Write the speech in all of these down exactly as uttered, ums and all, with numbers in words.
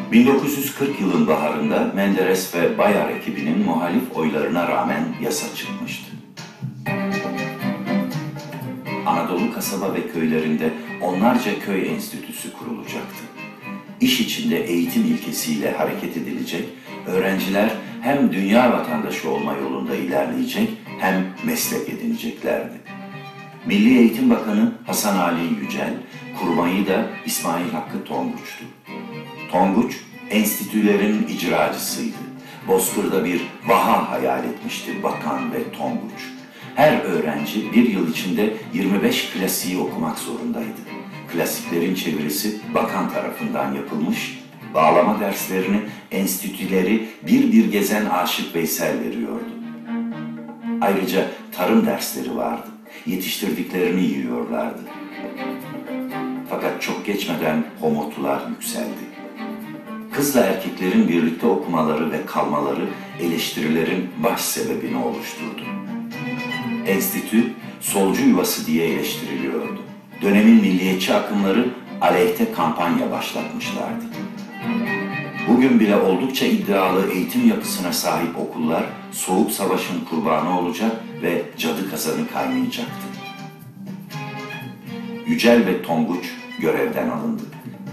bin dokuz yüz kırk yılın baharında Menderes ve Bayar ekibinin muhalif oylarına rağmen yasa çıkmıştı. Anadolu kasaba ve köylerinde onlarca köy enstitüsü kurulacaktı. İş içinde eğitim ilkesiyle hareket edilecek, öğrenciler hem dünya vatandaşı olma yolunda ilerleyecek hem meslek edineceklerdi. Milli Eğitim Bakanı Hasan Ali Yücel, kurmayı da İsmail Hakkı Tonguç'tu. Tonguç, enstitülerin icracısıydı. Bozkır'da bir vaha hayal etmişti Bakan ve Tonguç. Her öğrenci bir yıl içinde yirmi beş klasiği okumak zorundaydı. Klasiklerin çevirisi bakan tarafından yapılmış, bağlama derslerini enstitüleri bir bir gezen Aşık Veysel veriyordu. Ayrıca tarım dersleri vardı. Yetiştirdiklerini yiyorlardı. Fakat çok geçmeden homurtular yükseldi. Kızla erkeklerin birlikte okumaları ve kalmaları eleştirilerin baş sebebini oluşturdu. Enstitü, solcu yuvası diye eleştiriliyordu. Dönemin milliyetçi akımları aleyhte kampanya başlatmışlardı. Bugün bile oldukça iddialı eğitim yapısına sahip okullar, Soğuk Savaş'ın kurbanı olacak ve cadı kazanı kaynayacaktı. Yücel ve Tonguç görevden alındı.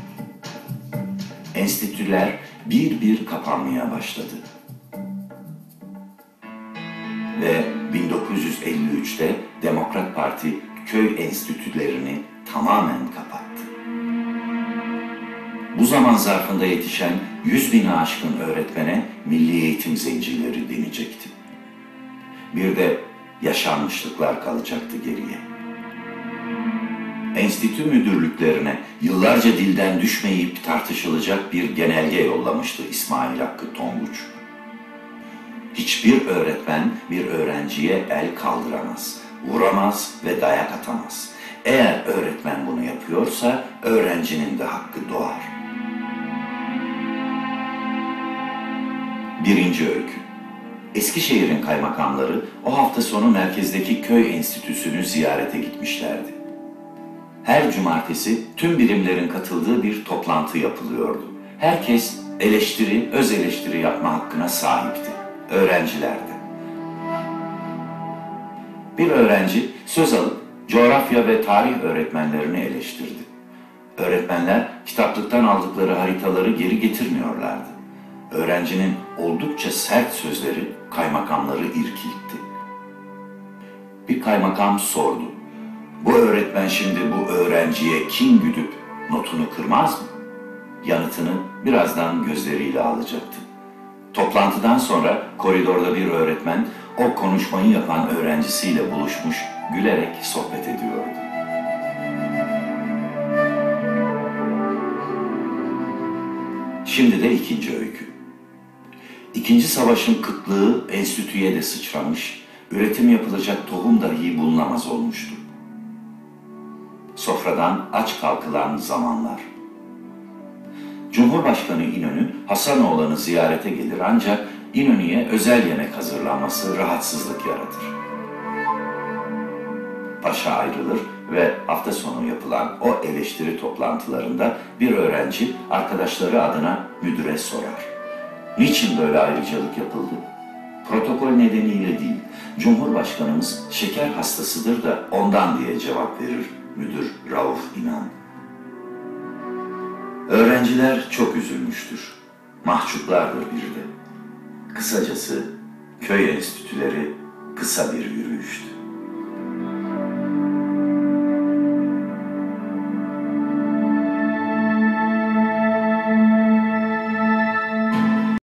Enstitüler bir bir kapanmaya başladı. Ve bin dokuz yüz elli üçte Demokrat Parti köy enstitülerini tamamen kapattı. Bu zaman zarfında yetişen yüz bini aşkın öğretmene milli eğitim zencileri denecekti. Bir de yaşanmışlıklar kalacaktı geriye. Enstitü müdürlüklerine yıllarca dilden düşmeyip tartışılacak bir genelge yollamıştı İsmail Hakkı Tonguç. Hiçbir öğretmen bir öğrenciye el kaldıramaz, vuramaz ve dayak atamaz. Eğer öğretmen bunu yapıyorsa öğrencinin de hakkı doğar. Birinci öykü. Eskişehir'in kaymakamları o hafta sonu merkezdeki köy enstitüsünü ziyarete gitmişlerdi. Her cumartesi tüm birimlerin katıldığı bir toplantı yapılıyordu. Herkes eleştiri, öz eleştiri yapma hakkına sahipti. Öğrencilerdi. Bir öğrenci söz alıp coğrafya ve tarih öğretmenlerini eleştirdi. Öğretmenler kitaplıktan aldıkları haritaları geri getirmiyorlardı. Öğrencinin oldukça sert sözleri kaymakamları irkiltti. Bir kaymakam sordu. Bu öğretmen şimdi bu öğrenciye kin güdüp notunu kırmaz mı? Yanıtını birazdan gözleriyle alacaktı. Toplantıdan sonra koridorda bir öğretmen o konuşmayı yapan öğrencisiyle buluşmuş, gülerek sohbet ediyordu. Şimdi de ikinci öykü. İkinci savaşın kıtlığı enstitüye de sıçramış, üretim yapılacak tohum dahi bulunamaz olmuştu. Sofradan aç kalkılan zamanlar. Cumhurbaşkanı İnönü, Hasanoğlan'ı ziyarete gelir ancak İnönü'ye özel yemek hazırlanması rahatsızlık yaratır. Paşa ayrılır ve hafta sonu yapılan o eleştiri toplantılarında bir öğrenci arkadaşları adına müdüre sorar. Niçin böyle ayrıcalık yapıldı? Protokol nedeniyle değil, Cumhurbaşkanımız şeker hastasıdır da ondan diye cevap verir müdür Rauf İnan. Öğrenciler çok üzülmüştür. Mahcuplardır bir de. Kısacası köy enstitüleri kısa bir yürüyüştü.